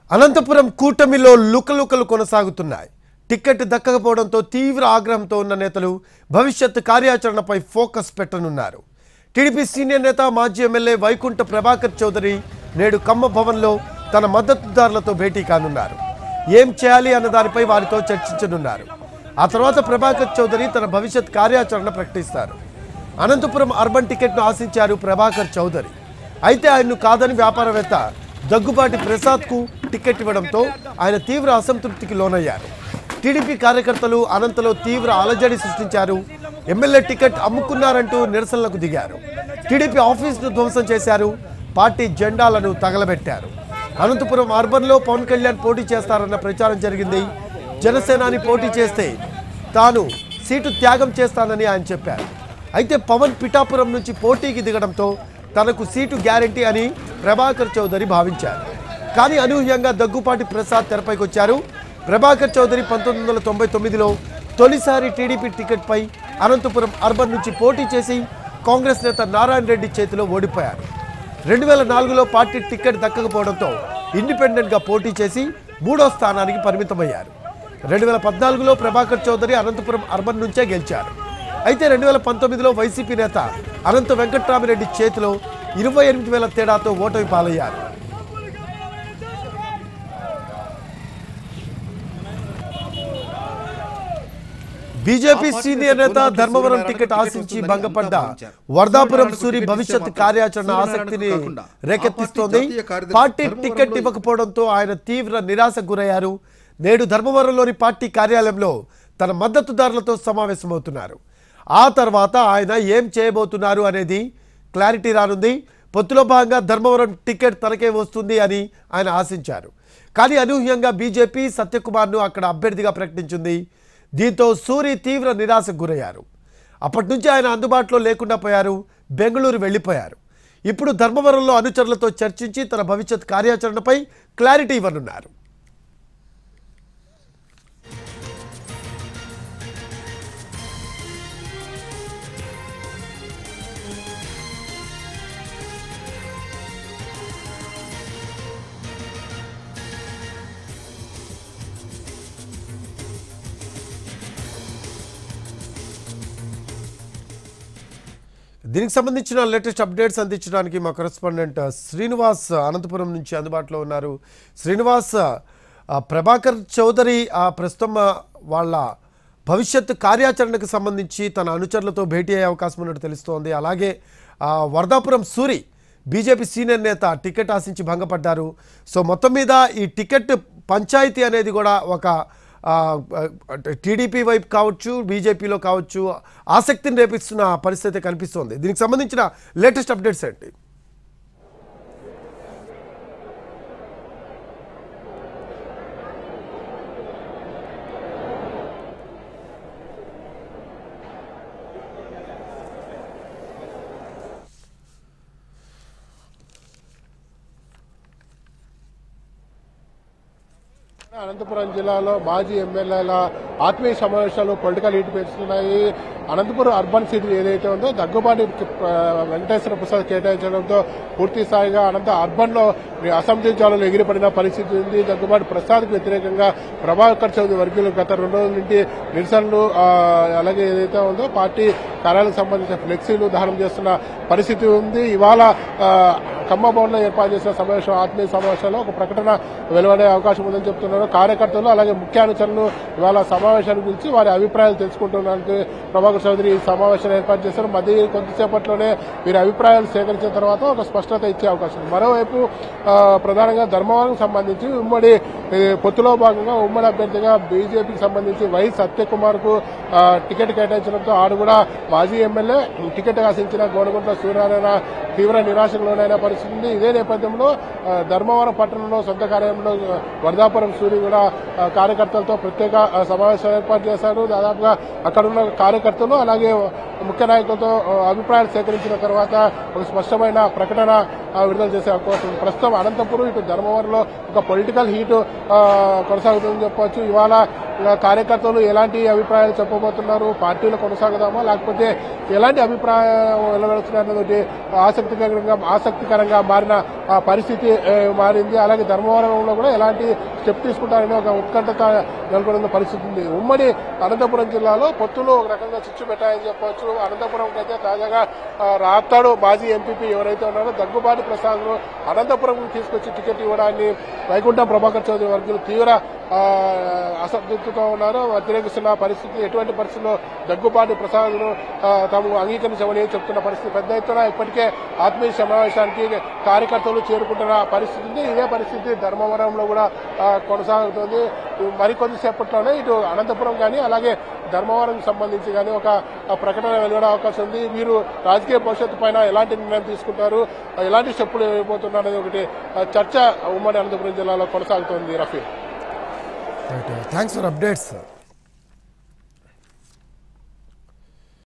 అనంతపురం కూటమిలో లుకలుకలు కొనసాగుతున్నాయి. టికెట్ దక్కకపోవడంతో తీవ్ర ఆగ్రహంతో ఉన్న నేతలు భవిష్యత్ కార్యాచరణపై ఫోకస్ పెట్టనున్నారు. టీడీపీ సీనియర్ నేత మాజీ ఎమ్మెల్యే వైకుంఠ ప్రభాకర్ చౌదరి నేడు కమ్మ భవన్లో తన మద్దతుదారులతో భేటీ కానున్నారు. ఏం చేయాలి అన్న దానిపై వారితో చర్చించనున్నారు. ఆ తర్వాత ప్రభాకర్ చౌదరి తన భవిష్యత్ కార్యాచరణ ప్రకటిస్తారు. అనంతపురం అర్బన్ టికెట్ను ఆశించారు ప్రభాకర్ చౌదరి. అయితే ఆయన్ను కాదని వ్యాపారవేత్త దగ్గుబాటి ప్రసాద్కు టికెట్ ఇవ్వడంతో ఆయన తీవ్ర అసంతృప్తికి లోనయ్యారు. టీడీపీ కార్యకర్తలు అనంతలో తీవ్ర అలజడి సృష్టించారు. ఎమ్మెల్యే టికెట్ అమ్ముకున్నారంటూ నిరసనలకు దిగారు. టీడీపీ ఆఫీసును ధ్వంసం చేశారు. పార్టీ జెండాలను తగలబెట్టారు. అనంతపురం అర్బన్లో పవన్ కళ్యాణ్ పోటీ చేస్తారన్న ప్రచారం జరిగింది. జనసేనాని పోటీ చేస్తే తాను సీటు త్యాగం చేస్తానని ఆయన చెప్పారు. అయితే పవన్ పిఠాపురం నుంచి పోటీకి దిగడంతో తనకు సీటు గ్యారంటీ అని ప్రభాకర్ చౌదరి భావించారు. కానీ అనూహ్యంగా దగ్గుపాటి ప్రసాద్ తెరపైకి వచ్చారు. ప్రభాకర్ చౌదరి 1999లో తొలిసారి టీడీపీ టికెట్పై అనంతపురం అర్బన్ నుంచి పోటీ చేసి కాంగ్రెస్ నేత నారాయణ రెడ్డి చేతిలో ఓడిపోయారు. 2004లో పార్టీ టికెట్ దక్కకపోవడంతో ఇండిపెండెంట్గా పోటీ చేసి 3వ స్థానానికి పరిమితమయ్యారు. 2014లో ప్రభాకర్ చౌదరి అనంతపురం అర్బన్ నుంచే గెలిచారు. అయితే 2019లో వైసీపీ నేత అనంత వెంకట్రామిరెడ్డి చేతిలో 28,000 తేడాతో ఓటమి పాలయ్యారు. బీజేపీ సీనియర్ నేత ధర్మవరం టికెట్ ఆశించి భంగపడ్డ వర్ధాపురం సూరి భవిష్యత్ కార్యాచరణ ఆసక్తిని రేకెత్తిస్తోంది. పార్టీ టికెట్ ఇవ్వకపోవడంతో ఆయన తీవ్ర నిరాశకు గురయ్యారు. నేడు ధర్మవరంలోని పార్టీ కార్యాలయంలో తన మద్దతుదారులతో సమావేశమవుతున్నారు. ఆ తర్వాత ఆయన ఏం చేయబోతున్నారు అనేది క్లారిటీ రానుంది. పొత్తులో భాగంగా ధర్మవరం టికెట్ తనకే వస్తుంది అని ఆయన ఆశించారు. కానీ అనూహ్యంగా బీజేపీ సత్యకుమార్ను అక్కడ అభ్యర్థిగా ప్రకటించింది. దీంతో సూరి తీవ్ర నిరాశకు గురయ్యారు. అప్పటి నుంచి ఆయన అందుబాటులో లేకుండా పోయారు. బెంగళూరు వెళ్ళిపోయారు. ఇప్పుడు ధర్మవరంలో అనుచరులతో చర్చించి తన భవిష్యత్ కార్యాచరణపై క్లారిటీ ఇవ్వనున్నారు. దీనికి సంబంధించిన లేటెస్ట్ అప్డేట్స్ అందించడానికి మా కరెస్పాండెంట్ శ్రీనివాస్ అనంతపురం నుంచి అందుబాటులో ఉన్నారు. శ్రీనివాస్, ప్రభాకర్ చౌదరి ప్రస్తుతం వాళ్ళ భవిష్యత్ కార్యాచరణకు సంబంధించి తన అనుచరులతో భేటీ అయ్యే అవకాశం ఉన్నట్టు తెలుస్తోంది. అలాగే వర్ధాపురం సూరి బీజేపీ సీనియర్ నేత టికెట్ ఆశించి భంగపడ్డారు. సో మొత్తం మీద ఈ టికెట్ పంచాయతీ అనేది కూడా ఒక టీడీపీ వైపు కావచ్చు, బీజేపీలో కావచ్చు ఆసక్తిని రేపిస్తున్న పరిస్థితి కనిపిస్తోంది. దీనికి సంబంధించిన లేటెస్ట్ అప్డేట్స్ ఏంటి? అనంతపురం జిల్లాలో మాజీ ఎమ్మెల్యేల ఆత్మీయ సమావేశాలు పొలిటికల్ హీట్ పెంచుతున్నాయి. అనంతపురం అర్బన్ సీట్ ఏదైతే ఉందో దగ్గుబాటి వెంకటేశ్వర ప్రసాద్ కేటాయించడంతో పూర్తి స్థాయిగా అనంత అర్బన్లో అసెంబ్లీ జాలలో ఎగిరిపడిన పరిస్థితి ఉంది. దగ్గుబాటి ప్రసాద్కు వ్యతిరేకంగా ప్రభాకర్ చౌదరి వర్గీయులు గత 2 రోజుల నుండి నిరసనలు అలాగే ఏదైతే ఉందో పార్టీ కార్యాలకు సంబంధించిన ఫ్లెక్సీలు దహనం చేస్తున్న పరిస్థితి ఉంది. ఇవాళ కమ్మ భవన్లో ఏర్పాటు చేసిన సమావేశం ఆత్మీయ సమావేశంలో ఒక ప్రకటన వెలువడే అవకాశం ఉందని చెప్తున్నారు. కార్యకర్తలు అలాగే ముఖ్య అనుచరులు ఇవాళ సమావేశాన్ని గురించి వారి అభిప్రాయాలు తెలుసుకుంటున్నానికి ప్రభాకర్ చౌదరి ఈ సమావేశాన్ని ఏర్పాటు చేశారు. కొద్దిసేపట్లోనే వీరి అభిప్రాయాలు సేకరించిన తర్వాత ఒక స్పష్టత ఇచ్చే అవకాశం ఉంది. మరోవైపు ప్రధానంగా ధర్మవరం సంబంధించి ఉమ్మడి పొత్తులో భాగంగా ఉమ్మడి అభ్యర్థిగా బీజేపీకి సంబంధించి వై సత్యకుమార్ కు టికెట్ కేటాయించడంతో ఆడు కూడా మాజీ ఎమ్మెల్యే టికెట్ ఆశించిన గోనగుంట్ల సూర్యనారాయణ తీవ్ర నిరాశకు లోనైన పరిస్థితి ఉంది. ఇదే నేపథ్యంలో ధర్మవరం పట్టణంలో సొంత కార్యాలయంలో వర్ధాపురం సూరి కూడా కార్యకర్తలతో ప్రత్యేక సమావేశాలు ఏర్పాటు చేశారు. దాదాపుగా అక్కడున్న కార్యకర్తలు అలాగే ముఖ్య నాయకులతో అభిప్రాయాలు సేకరించిన తర్వాత ఒక స్పష్టమైన ప్రకటన విడుదల చేసే అవకాశం ఉంది. ప్రస్తుతం అనంతపురం ఇటు ధర్మవరంలో ఒక పొలిటికల్ హీట్ కొనసాగుతుందని చెప్పవచ్చు. ఇవాళ కార్యకర్తలు ఎలాంటి అభిప్రాయాలు చెప్పబోతున్నారు, పార్టీలో కొనసాగుదామా లేకపోతే ఎలాంటి అభిప్రాయం వెలువడుతున్నటువంటి ఆసక్తికరంగా మారిన పరిస్థితి మారింది. అలాగే ధర్మవరంలో కూడా ఎలాంటి స్టెప్ తీసుకుంటారనే ఒక ఉత్కంఠత నెలకొన్న పరిస్థితి ఉంది. ఉమ్మడి అనంతపురం జిల్లాలో పొత్తులు ఒక రకంగా చిచ్చు పెట్టాయని చెప్పవచ్చు. అనంతపురం అయితే తాజాగా రాప్తాడు మాజీ ఎంపీపీ ఎవరైతే ఉన్నారో దగ్గుబాటి ప్రసాద్ అనంతపురం తీసుకొచ్చి టికెట్ ఇవ్వడాన్ని వైకుంఠం ప్రభాకర్ చౌదరి వర్గులు తీవ్ర అసంతృప్తితో ఉన్నారు, వ్యతిరేకిస్తున్న పరిస్థితి. ఎటువంటి పరిస్థితుల్లో దగ్గుబాటి ప్రసాద్ను తాము అంగీకరించమని చెప్తున్న పరిస్థితి. పెద్ద ఎత్తున ఇప్పటికే ఆత్మీయ సమావేశానికి కార్యకర్తలు చేరుకుంటున్న పరిస్థితి ఉంది. ఇదే పరిస్థితి ధర్మవరంలో కూడా కొనసాగుతుంది. మరికొద్దిసేపట్లోనే ఇటు అనంతపురం కానీ అలాగే ధర్మవరం సంబంధించి కానీ ఒక ప్రకటన వెలువడే అవకాశం ఉంది. వీరు రాజకీయ భవిష్యత్తు పైన ఎలాంటి నిర్ణయం తీసుకుంటారు, ఎలాంటి స్టెప్పులు వేయబోతున్నారు అనేది ఒకటి చర్చ ఉమ్మడి అనంతపురం జిల్లాలో కొనసాగుతోంది. Rafi, thanks for updates.